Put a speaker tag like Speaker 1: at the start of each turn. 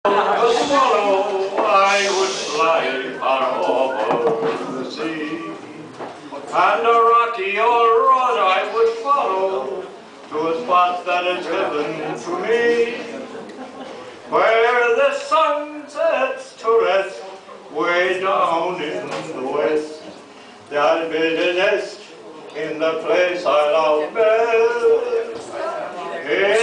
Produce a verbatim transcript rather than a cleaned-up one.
Speaker 1: A swallow I would fly far over the sea, and a rocky old road I would follow to a spot that is given to me, where the sun sets to rest way down in the west. I'll build a nest in the place I love best.